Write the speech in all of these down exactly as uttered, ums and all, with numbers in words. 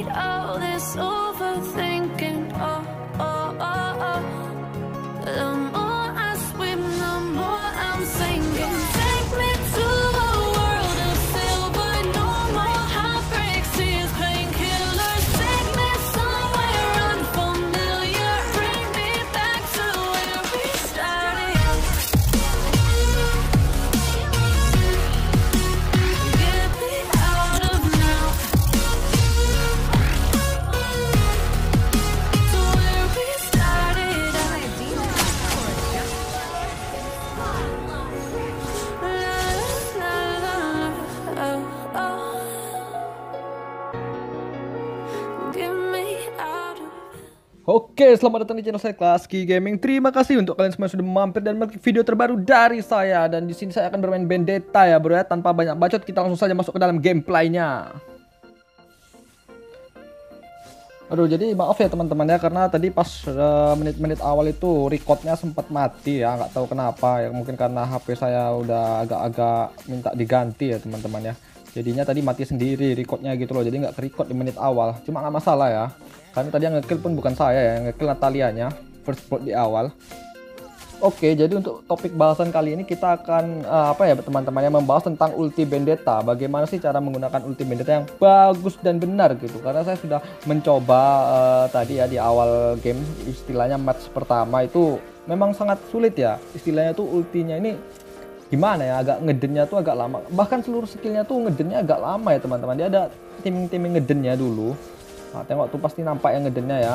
beat all this overthinking. Oh, oh, oh, oh. The more I swim, the more I'm sinking. Take me to a world of silver. No more heartbreaks, tears, painkillers. Take me somewhere unfamiliar. Bring me back to where we started. Get me out of now. To where we started. La, la, la, oh, oh. Get me out of. Oke, selamat datang di channel saya Klaski Gaming. Terima kasih untuk kalian semua yang sudah mampir dan melihat video terbaru dari saya. Dan di sini saya akan bermain Vendetta ya bro ya. Tanpa banyak bacot, kita langsung saja masuk ke dalam gameplaynya. Aduh, jadi maaf ya teman-teman ya, karena tadi pas eh, menit-menit awal itu recordnya sempat mati ya, nggak tahu kenapa ya, mungkin karena H P saya udah agak-agak minta diganti ya teman-teman ya. Jadinya tadi mati sendiri recordnya gitu loh, jadi nggak ke-record di menit awal. Cuma nggak masalah ya, karena tadi yang ngekill pun bukan saya ya, yang ngekill Natalianya first blood di awal. Oke, jadi untuk topik bahasan kali ini kita akan eh, apa ya teman-teman ya, membahas tentang ulti Vendetta. Bagaimana sih cara menggunakan ulti Vendetta yang bagus dan benar gitu. Karena saya sudah mencoba eh, tadi ya di awal game, istilahnya match pertama itu memang sangat sulit ya. Istilahnya tuh ultinya ini gimana ya, agak ngedennya tuh agak lama. Bahkan seluruh skillnya tuh ngedennya agak lama ya teman-teman. Dia ada timing-timing ngedennya dulu. Nah, tengok tuh pasti nampak yang ngedennya ya.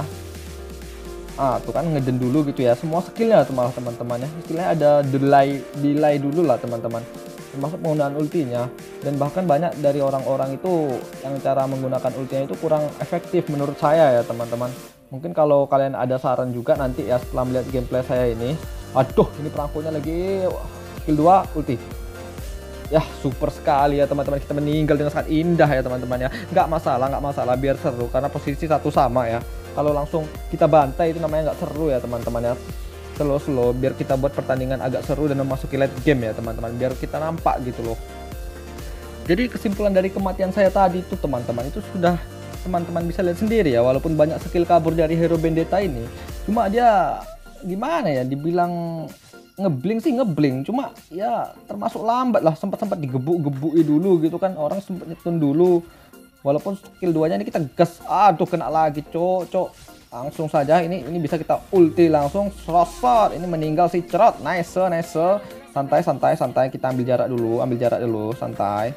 Ah, tuh kan ngeden dulu gitu ya, semua skillnya tuh malah teman-teman ya. Istilahnya ada delay delay dulu lah teman-teman, termasuk penggunaan ultinya. Dan bahkan banyak dari orang-orang itu yang cara menggunakan ultinya itu kurang efektif menurut saya ya teman-teman. Mungkin kalau kalian ada saran juga nanti ya setelah melihat gameplay saya ini. Aduh, ini perangkonya lagi. Wah, skill dua ulti ya, super sekali ya teman-teman. Kita meninggal dengan sangat indah ya teman-teman ya. Nggak masalah, nggak masalah, biar seru karena posisi satu sama ya. Kalau langsung kita bantai itu namanya nggak seru ya teman-teman ya. Slow-slow biar kita buat pertandingan agak seru dan memasuki late game ya teman-teman, biar kita nampak gitu loh. Jadi kesimpulan dari kematian saya tadi itu teman-teman, itu sudah teman-teman bisa lihat sendiri ya. Walaupun banyak skill kabur dari hero Vendetta ini, cuma dia gimana ya, dibilang ngebling sih ngebling, cuma ya termasuk lambat lah. Sempat-sempat digebuk-gebuki dulu gitu kan, orang sempat nyetun dulu. Walaupun skill duanya ini kita gas, aduh kena lagi cok cok. Langsung saja ini ini bisa kita ulti langsung serosot. Ini meninggal si cerot. Nice nice. Santai santai santai, kita ambil jarak dulu, ambil jarak dulu, santai.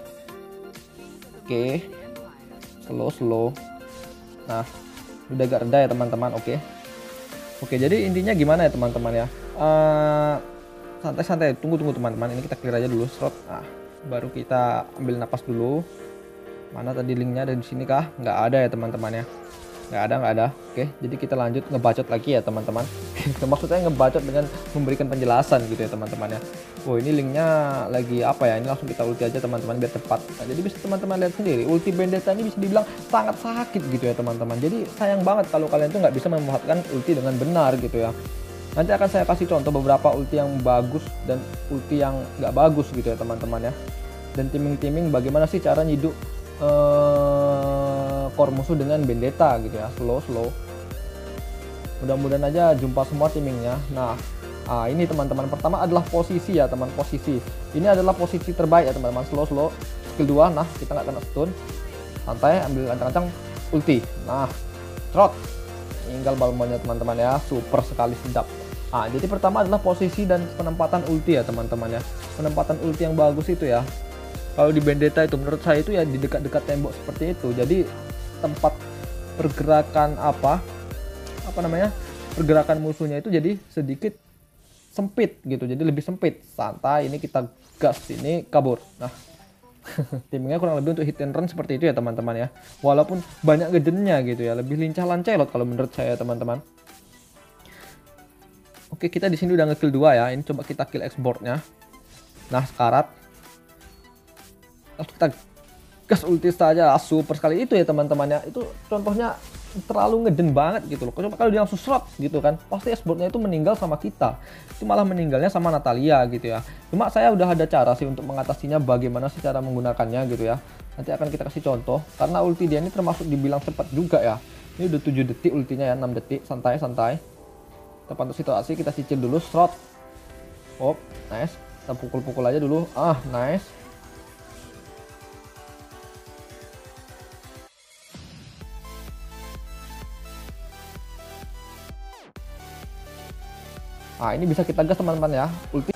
Oke. Slow slow. Nah, udah agak reda ya teman-teman. Oke. Oke, jadi intinya gimana ya teman-teman ya? Uh, santai santai, tunggu tunggu teman-teman. Ini kita clear aja dulu serot. Nah, baru kita ambil napas dulu. Mana tadi linknya, ada di sini kah? Nggak ada ya teman-teman ya, nggak ada nggak ada. Oke, jadi kita lanjut ngebacot lagi ya teman-teman. Maksudnya ngebacot dengan memberikan penjelasan gitu ya teman-teman ya. Oh, ini linknya lagi apa ya, ini langsung kita ulti aja teman-teman biar tepat. Nah, jadi bisa teman-teman lihat sendiri, ulti Vendetta ini bisa dibilang sangat sakit gitu ya teman-teman. Jadi sayang banget kalau kalian tuh nggak bisa memanfaatkan ulti dengan benar gitu ya. Nanti akan saya kasih contoh beberapa ulti yang bagus dan ulti yang nggak bagus gitu ya teman-teman ya. Dan timing-timing bagaimana sih cara nyiduk Uh, core musuh dengan Vendetta gitu ya, slow slow. Mudah-mudahan aja jumpa semua timingnya. Nah, ah, ini teman-teman, pertama adalah posisi ya teman, posisi. Ini adalah posisi terbaik ya teman-teman, slow slow. Skill dua, nah kita nggak kena stun. Santai, ambil ancang-ancang ulti. Nah, trot. Tinggal balmonnya teman-teman ya, super sekali, sedap. Ah, jadi pertama adalah posisi dan penempatan ulti ya teman-teman ya. Penempatan ulti yang bagus itu ya. Kalau di Vendetta itu menurut saya itu ya di dekat-dekat tembok seperti itu. Jadi tempat pergerakan apa apa namanya pergerakan musuhnya itu jadi sedikit sempit gitu. Jadi lebih sempit. Santai, ini kita gas, ini kabur. Nah, timingnya kurang lebih untuk hit and run seperti itu ya teman-teman ya. Walaupun banyak gedennya gitu ya, lebih lincah lancelot kalau menurut saya teman-teman. Oke, kita di sini udah ngekill dua ya. Ini coba kita kill exportnya. Nah, sekarat. Langsung kita gas ulti saja, super sekali itu ya teman-teman ya. Itu contohnya terlalu ngeden banget gitu loh. Coba kalau dia langsung serot gitu kan, pasti S-Boardnya itu meninggal sama kita. Itu malah meninggalnya sama Natalia gitu ya. Cuma saya udah ada cara sih untuk mengatasinya, bagaimana sih cara menggunakannya gitu ya. Nanti akan kita kasih contoh, karena ulti dia ini termasuk dibilang cepat juga ya. Ini udah tujuh detik ultinya ya, enam detik, santai-santai. Kita pantau situasi, kita cicil dulu, serot. Oh, nice. Kita pukul-pukul aja dulu. Ah, nice. Nah, ini bisa kita gas teman-teman ya. Ulti.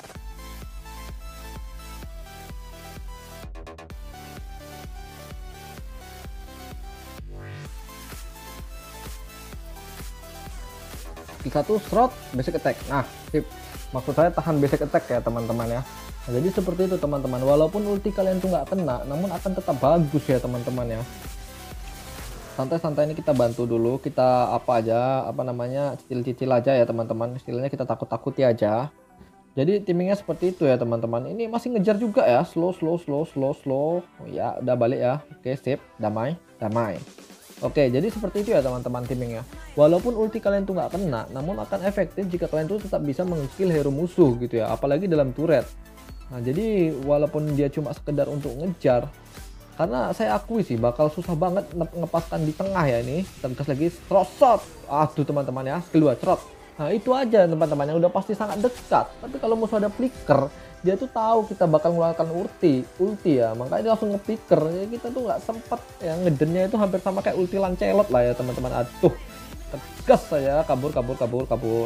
Skill satu slot basic attack. Nah, sip. Maksud saya tahan basic attack ya teman-teman ya. Nah, jadi seperti itu teman-teman. Walaupun ulti kalian tuh nggak kena, namun akan tetap bagus ya teman-teman ya. Santai-santai ini kita bantu dulu, kita apa aja, apa namanya, cicil-cicil aja ya teman-teman. Istilahnya kita takut-takuti aja. Jadi timingnya seperti itu ya teman-teman. Ini masih ngejar juga ya, slow slow slow slow slow. Oh, ya udah balik ya. Oke, sip, damai, damai. Oke, jadi seperti itu ya teman-teman timingnya. Walaupun ulti kalian tuh nggak kena, namun akan efektif jika kalian tuh tetap bisa meng-kill hero musuh gitu ya, apalagi dalam turret. Nah, jadi walaupun dia cuma sekedar untuk ngejar, karena saya akui sih bakal susah banget ngepaskan di tengah ya ini. Kita gas lagi, trot. Aduh teman-teman ya, skill dua trot. Nah, itu aja teman-teman yang udah pasti sangat dekat. Tapi kalau musuh ada flicker, dia tuh tahu kita bakal mengeluarkan ulti, ulti ya. Makanya dia langsung nge-flicker. Ya, kita tuh nggak sempet ya, ngedennya itu hampir sama kayak ulti Lancelot lah ya teman-teman. Aduh, tegas saya, kabur kabur kabur kabur.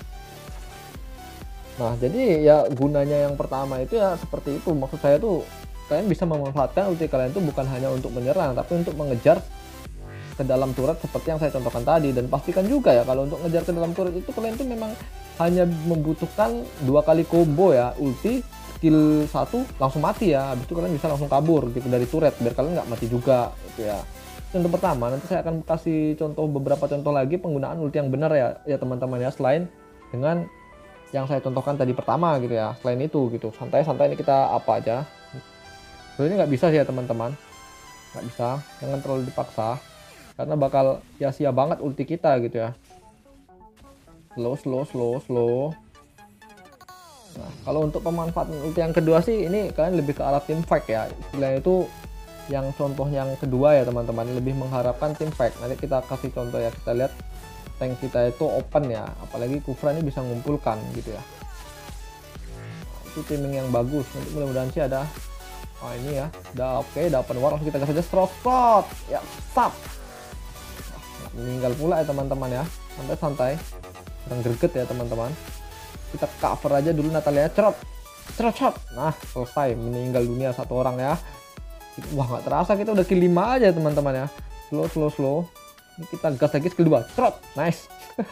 Nah, jadi ya gunanya yang pertama itu ya seperti itu. Maksud saya tuh kalian bisa memanfaatkan ulti kalian itu bukan hanya untuk menyerang, tapi untuk mengejar ke dalam turret seperti yang saya contohkan tadi. Dan pastikan juga ya kalau untuk ngejar ke dalam turret itu kalian tuh memang hanya membutuhkan dua kali combo ya, ulti, skill satu langsung mati ya. Habis itu kalian bisa langsung kabur gitu dari turret biar kalian nggak mati juga gitu ya. Contoh pertama, nanti saya akan kasih contoh beberapa contoh lagi penggunaan ulti yang benar ya ya teman-teman ya, selain dengan yang saya contohkan tadi pertama gitu ya. Selain itu gitu, santai-santai ini kita apa aja. Ini nggak bisa sih ya teman-teman, nggak bisa, jangan terlalu dipaksa karena bakal sia-sia banget ulti kita gitu ya. Slow slow slow slow. Nah, kalau untuk pemanfaatan ulti yang kedua sih ini kalian lebih ke arah team fight ya, istilahnya itu yang contoh yang kedua ya teman-teman, lebih mengharapkan team fight. Nanti kita kasih contoh ya, kita lihat tank kita itu open ya, apalagi Kufra ini bisa ngumpulkan gitu ya. Nah, itu timing yang bagus, nanti mudah-mudahan sih ada. Oh ini ya, udah oke, udah open war, langsung kita gas aja strot ya, stop. Nah, meninggal pula ya teman-teman ya, santai-santai, kurang greget ya teman-teman. Kita cover aja dulu Natalia, cerot, cerot, cerot. Nah selesai, meninggal dunia satu orang ya. Wah nggak terasa kita udah kill lima aja teman-teman ya. Slow slow slow. Ini kita gas lagi skill dua, cerot, nice.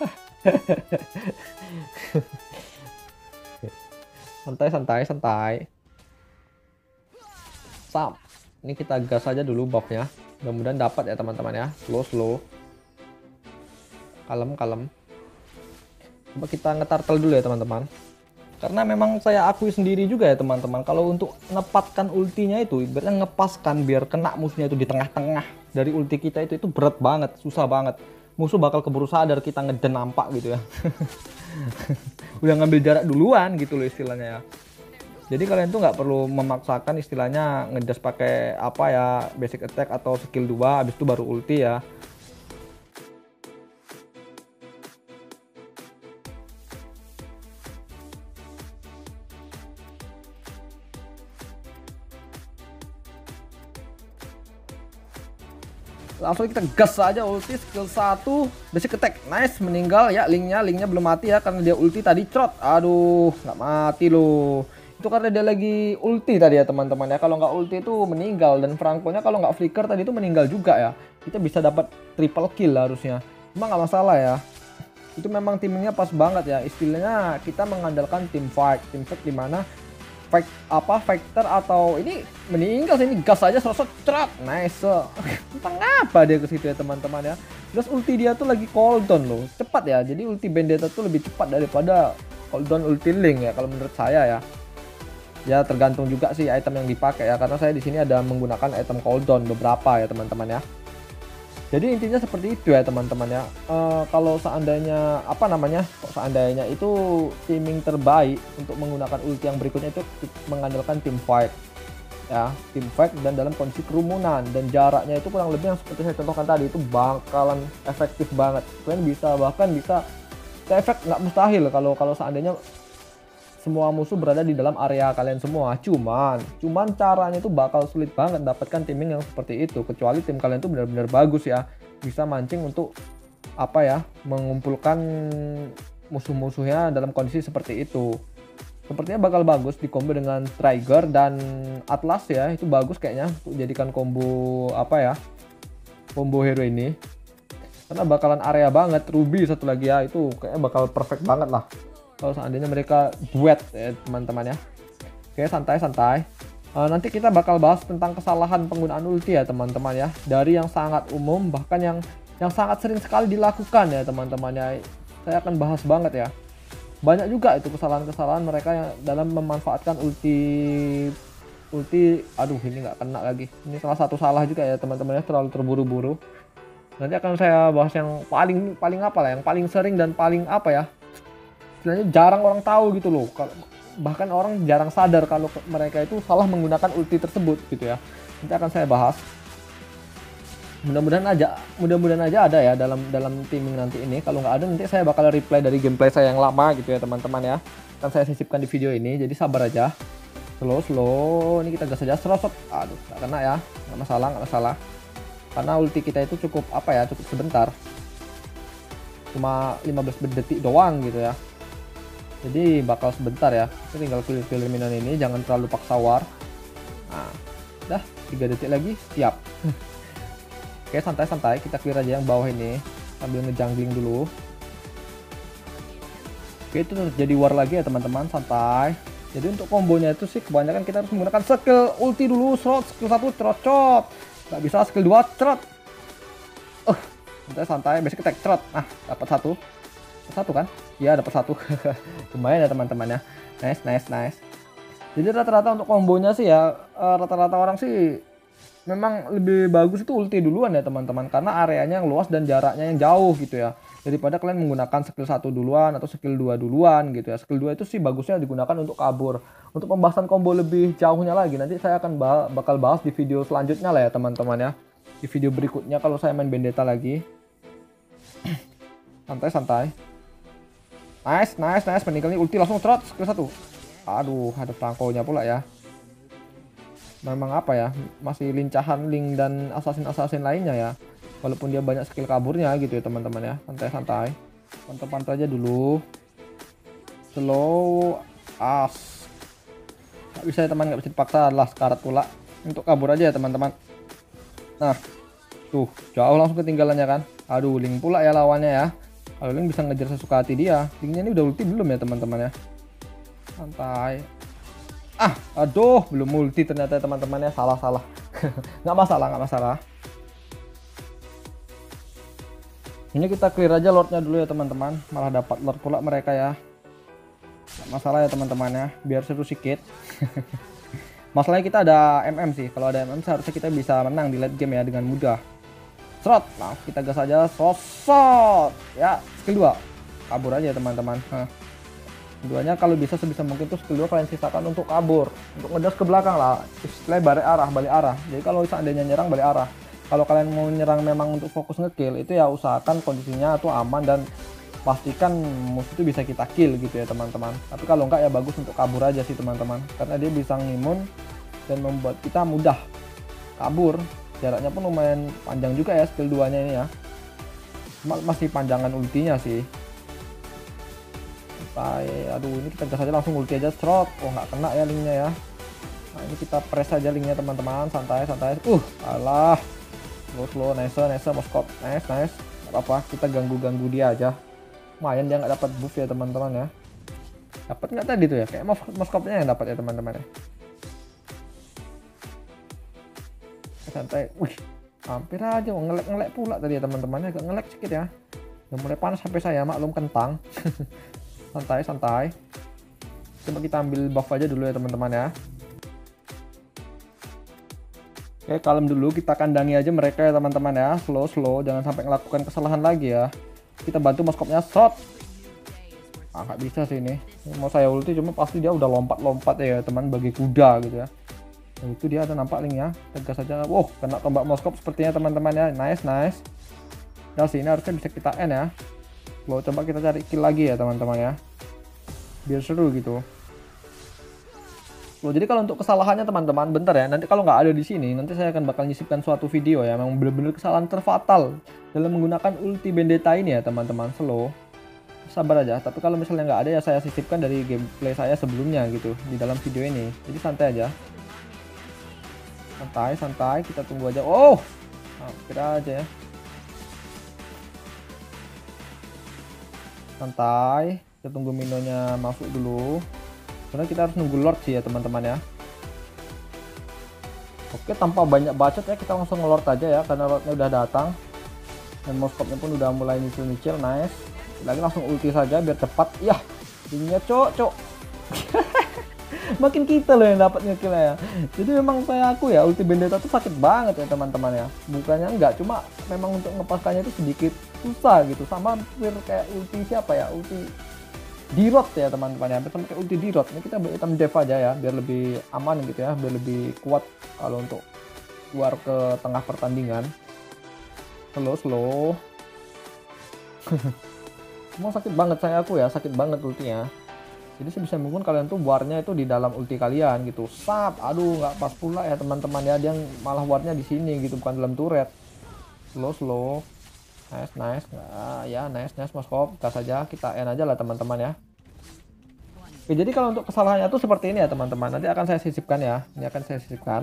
Santai santai santai. Sam, ini kita gas aja dulu buffnya, mudah-mudahan dapat ya teman-teman ya. Slow slow, kalem kalem. Coba kita nge-turtle dulu ya teman-teman, karena memang saya akui sendiri juga ya teman-teman, kalau untuk nepatkan ultinya itu ibaratnya ngepaskan biar kena musuhnya itu di tengah-tengah dari ulti kita itu itu berat banget, susah banget. Musuh bakal keburu sadar kita ngeden nampak gitu ya. Udah ngambil jarak duluan gitu loh istilahnya ya. Jadi kalian tuh nggak perlu memaksakan istilahnya ngedas pakai apa ya, basic attack atau skill dua habis itu baru ulti ya. Langsung kita gas aja ulti, skill satu basic attack, nice, meninggal ya. Linknya linknya belum mati ya karena dia ulti tadi trot. Aduh nggak mati loh, itu karena dia lagi ulti tadi ya teman-teman ya. Kalau nggak ulti itu meninggal, dan Franco-nya kalau nggak flicker tadi itu meninggal juga ya. Kita bisa dapat triple kill harusnya, cuma nggak masalah ya. Itu memang timingnya pas banget ya, istilahnya kita mengandalkan tim fight, tim fight dimana fight apa fighter atau ini meninggal sini gas aja sosok cerat, nice. Tentang apa dia ke situ ya teman-teman ya. Terus ulti dia tuh lagi cooldown loh, cepat ya. Jadi ulti Vendetta tuh lebih cepat daripada cooldown ulti Link ya kalau menurut saya ya. Ya tergantung juga sih item yang dipakai ya, karena saya di sini ada menggunakan item cooldown beberapa ya teman-teman ya. Jadi intinya seperti itu ya teman-teman ya. Eh, kalau seandainya apa namanya, kok seandainya itu teaming terbaik untuk menggunakan ulti yang berikutnya itu mengandalkan team fight ya, team fight dan dalam kondisi kerumunan, dan jaraknya itu kurang lebih yang seperti saya contohkan tadi itu bakalan efektif banget. Kalian bisa bahkan bisa efek nggak mustahil kalau kalau seandainya semua musuh berada di dalam area kalian semua. Cuman, cuman caranya itu bakal sulit banget dapatkan timing yang seperti itu. Kecuali tim kalian itu benar-benar bagus ya, bisa mancing untuk apa ya, mengumpulkan musuh-musuhnya dalam kondisi seperti itu. Sepertinya bakal bagus di combo dengan Trigger dan Atlas ya, itu bagus kayaknya untuk jadikan combo apa ya, combo hero ini. Karena bakalan area banget. Ruby satu lagi ya, itu kayaknya bakal perfect banget lah kalau seandainya mereka duet ya teman-teman ya. Oke, santai-santai. Uh, nanti kita bakal bahas tentang kesalahan penggunaan ulti ya teman-teman ya. Dari yang sangat umum bahkan yang yang sangat sering sekali dilakukan ya teman-teman ya. Saya akan bahas banget ya. Banyak juga itu kesalahan-kesalahan mereka yang dalam memanfaatkan ulti ulti. Aduh, ini nggak kena lagi. Ini salah satu salah juga ya teman-teman ya, terlalu terburu-buru. Nanti akan saya bahas yang paling paling apa lah, yang paling sering dan paling apa ya, istilahnya jarang orang tahu gitu loh. Bahkan orang jarang sadar kalau mereka itu salah menggunakan ulti tersebut gitu ya. Nanti akan saya bahas. Mudah-mudahan aja, mudah-mudahan aja ada ya dalam dalam timing nanti ini. Kalau nggak ada nanti saya bakal replay dari gameplay saya yang lama gitu ya teman-teman ya. Akan saya sisipkan di video ini. Jadi sabar aja. Slow slow. Ini kita gas saja serosot. Aduh, nggak kena ya. Nggak masalah, nggak masalah. Karena ulti kita itu cukup apa ya, cukup sebentar. Cuma lima belas detik doang gitu ya. Jadi bakal sebentar ya. Kita tinggal clear-clear minion ini, jangan terlalu paksa war. Nah, udah tiga detik lagi siap. Oke, santai-santai, kita clear aja yang bawah ini sambil ngejangling dulu. Oke, itu terjadi war lagi ya teman-teman, santai. Jadi untuk kombonya itu sih kebanyakan kita harus menggunakan skill ulti dulu, shot, skill satu cerot, nggak bisa skill dua cerot. Uh, santai-santai, basic attack cerot. Nah, dapat satu. Satu kan? Ya, dapat satu. Lumayan ya teman-teman ya. Nice, nice, nice. Jadi rata-rata untuk kombonya sih ya, rata-rata orang sih memang lebih bagus itu ulti duluan ya teman-teman, karena areanya yang luas dan jaraknya yang jauh gitu ya. Daripada kalian menggunakan skill satu duluan atau skill dua duluan gitu ya. Skill dua itu sih bagusnya digunakan untuk kabur. Untuk pembahasan combo lebih jauhnya lagi nanti saya akan bah bakal bahas di video selanjutnya lah ya teman-teman ya. Di video berikutnya kalau saya main Vendetta lagi. Santai-santai. Nice, nice, nice. Meninggal nih ulti langsung trot skill satu. Aduh, ada perangkonya pula ya. Memang apa ya, masih lincahan Link dan assassin-assassin lainnya ya. Walaupun dia banyak skill kaburnya gitu ya teman-teman ya. Santai-santai. Pantau-pantau aja dulu. Slow as. Gak bisa ya teman, gak bisa dipaksa lah sekarat pula. Untuk kabur aja ya teman-teman. Nah, tuh jauh langsung ketinggalannya kan. Aduh, Link pula ya lawannya ya. Kalau Link bisa ngejar sesuka hati dia. Linknya ini udah ulti belum ya teman-teman ya? Santai. Ah, aduh, belum multi ternyata teman-teman ya. Salah-salah. Nggak masalah, nggak masalah. Ini kita clear aja lordnya dulu ya teman-teman. Malah dapat lord pula mereka ya. Nggak masalah ya teman-teman ya. Biar seru sedikit. Masalahnya kita ada M M sih. Kalau ada M M seharusnya kita bisa menang di late game ya dengan mudah. Serot, nah kita gas aja, sosot ya, skill dua kabur aja teman-teman. Nah, keduanya kalau bisa sebisa mungkin tuh skill dua kalian sisakan untuk kabur, untuk ngedas ke belakang lah, istilahnya balik arah, balik arah. Jadi kalau seandainya nyerang balik arah, kalau kalian mau nyerang memang untuk fokus ngekill itu ya usahakan kondisinya tuh aman dan pastikan musuh itu bisa kita kill gitu ya teman-teman. Tapi kalau enggak ya bagus untuk kabur aja sih teman-teman, karena dia bisa ngimun dan membuat kita mudah kabur. Jaraknya pun lumayan panjang juga ya skill dua nya ini ya. Masih panjangan ultinya sih. Sampai, aduh ini kita gas aja langsung ulti aja cerot. Oh nggak kena ya linknya ya. Nah ini kita press aja linknya teman-teman. Santai santai. Uh alah. Slow slow nice nice moskop. Nice nice. Gak apa-apa kita ganggu-ganggu dia aja. Lumayan dia nggak dapat buff ya teman-teman ya. Dapat nggak tadi tuh ya? Kayak moskopnya yang dapat ya teman-teman ya. Santai, wih hampir aja ngelek-ngelek pula tadi ya teman-teman, agak ngelek sedikit ya. Udah mulai panas H P saya, maklum kentang. Santai santai. Coba kita ambil buff aja dulu ya teman-teman ya. Oke, kalem dulu, kita kandangi aja mereka ya teman-teman ya. Slow slow, jangan sampai melakukan kesalahan lagi ya. Kita bantu moskopnya shot. Ah, nggak bisa sih ini. Mau saya ulti cuma pasti dia udah lompat-lompat ya teman, bagi kuda gitu ya. Nah, itu dia ada nampak linknya. Tegas saja. Wow, kena tombak moskop sepertinya teman-teman ya. Nice nice. Nah sini harusnya bisa kita end ya. Slow, coba kita cari kill lagi ya teman-teman ya. Biar seru gitu. Loh, jadi kalau untuk kesalahannya teman-teman, bentar ya, nanti kalau nggak ada di sini, nanti saya akan bakal nyisipkan suatu video ya, memang benar-benar kesalahan terfatal dalam menggunakan ulti Vendetta ini ya teman-teman. Slow, sabar aja. Tapi kalau misalnya nggak ada ya saya sisipkan dari gameplay saya sebelumnya gitu di dalam video ini. Jadi santai aja, santai santai, kita tunggu aja. Oh, hampir aja ya. Santai, kita tunggu minonya masuk dulu. Karena kita harus nunggu Lord sih ya teman-teman ya. Oke, tanpa banyak bacot ya, kita langsung nge-Lord aja ya, karena Lordnya udah datang. Dan moskopnya pun udah mulai nyicil-nyicil, nice. Lagi langsung ulti saja biar cepat. Yah, ininya cok, cok. Makin kita loh yang dapat ngekill ya. Jadi memang saya aku ya, ulti Vendetta tuh sakit banget ya teman-teman ya. Bukannya enggak, cuma memang untuk ngepaskannya itu sedikit susah gitu. Sama hampir kayak ulti siapa ya, ulti Dirot ya teman-teman ya, hampir sama kayak ulti Dirot. Ini kita item dev aja ya, biar lebih aman gitu ya, biar lebih kuat kalau untuk keluar ke tengah pertandingan. Slow slow. Emang sakit banget saya aku ya, sakit banget ultinya. Jadi sebisa mungkin kalian tuh warnya itu di dalam ulti kalian gitu. Sap, aduh nggak pas pula ya teman-teman ya, dia malah warnya di sini gitu, bukan dalam turret. Slow slow. Nice nice, nah, ya nice nice moskop, gas saja, kita end aja lah teman-teman ya. Oke, jadi kalau untuk kesalahannya tuh seperti ini ya teman-teman, nanti akan saya sisipkan ya, ini akan saya sisipkan.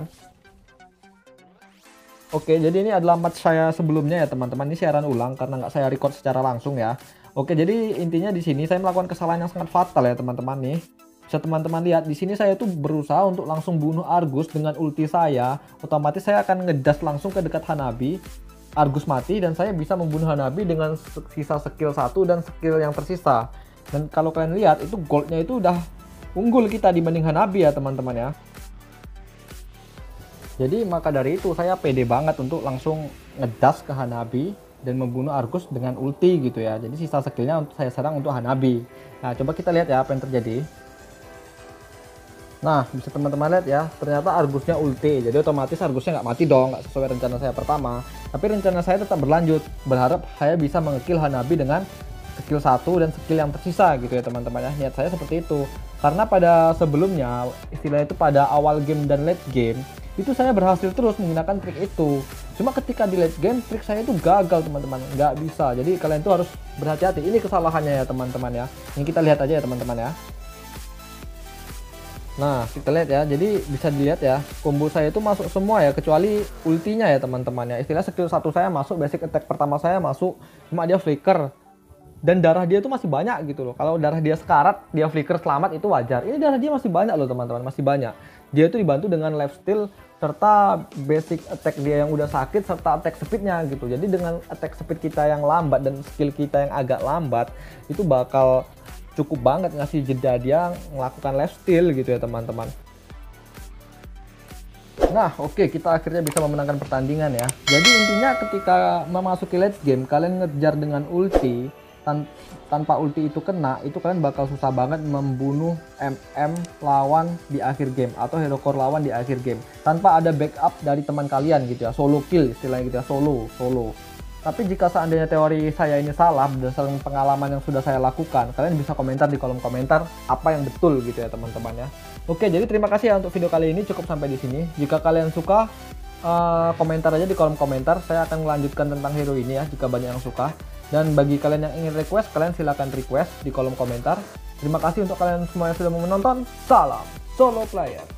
Oke, jadi ini adalah match saya sebelumnya ya teman-teman, ini siaran ulang karena nggak saya record secara langsung ya. Oke, jadi intinya di sini saya melakukan kesalahan yang sangat fatal ya teman-teman nih. Bisa teman-teman lihat di sini saya tuh berusaha untuk langsung bunuh Argus dengan ulti saya, otomatis saya akan ngedas langsung ke dekat Hanabi. Argus mati dan saya bisa membunuh Hanabi dengan sisa skill satu dan skill yang tersisa. Dan kalau kalian lihat itu goldnya itu udah unggul kita dibanding Hanabi ya teman-teman ya. Jadi maka dari itu saya pede banget untuk langsung ngedas ke Hanabi dan membunuh Argus dengan ulti gitu ya. Jadi sisa skillnya untuk saya serang untuk Hanabi. Nah coba kita lihat ya apa yang terjadi. Nah bisa teman-teman lihat ya, ternyata Argusnya ulti, jadi otomatis Argusnya nggak mati dong, nggak sesuai rencana saya pertama. Tapi rencana saya tetap berlanjut, berharap saya bisa mengekill Hanabi dengan skill satu dan skill yang tersisa gitu ya teman-teman ya. Niat saya seperti itu, karena pada sebelumnya istilahnya itu pada awal game dan late game itu saya berhasil terus menggunakan trik itu. Cuma ketika di late game trik saya itu gagal teman-teman, nggak bisa. Jadi kalian tuh harus berhati-hati, ini kesalahannya ya teman-teman ya. Ini kita lihat aja ya teman-teman ya. Nah kita lihat ya, jadi bisa dilihat ya, combo saya itu masuk semua ya, kecuali ultinya ya teman-teman ya. Istilah skill satu saya masuk, basic attack pertama saya masuk, cuma dia flicker dan darah dia tuh masih banyak gitu loh. Kalau darah dia sekarat, dia flicker selamat itu wajar. Ini darah dia masih banyak loh teman-teman, masih banyak. Dia itu dibantu dengan lifesteal serta basic attack dia yang udah sakit serta attack speednya gitu. Jadi dengan attack speed kita yang lambat dan skill kita yang agak lambat, itu bakal cukup banget ngasih jeda dia melakukan lifesteal gitu ya teman-teman. Nah oke, okay, kita akhirnya bisa memenangkan pertandingan ya. Jadi intinya ketika memasuki late game, kalian ngejar dengan ulti tan tanpa ulti itu kena, itu kalian bakal susah banget membunuh M M lawan di akhir game atau hero core lawan di akhir game tanpa ada backup dari teman kalian gitu ya. Solo kill istilahnya gitu ya, solo solo. Tapi jika seandainya teori saya ini salah berdasarkan pengalaman yang sudah saya lakukan, kalian bisa komentar di kolom komentar apa yang betul gitu ya teman-teman ya. Oke, jadi terima kasih ya untuk video kali ini, cukup sampai di sini. Jika kalian suka, uh, komentar aja di kolom komentar. Saya akan melanjutkan tentang hero ini ya jika banyak yang suka. Dan bagi kalian yang ingin request, kalian silahkan request di kolom komentar. Terima kasih untuk kalian semua yang sudah mau menonton. Salam solo player.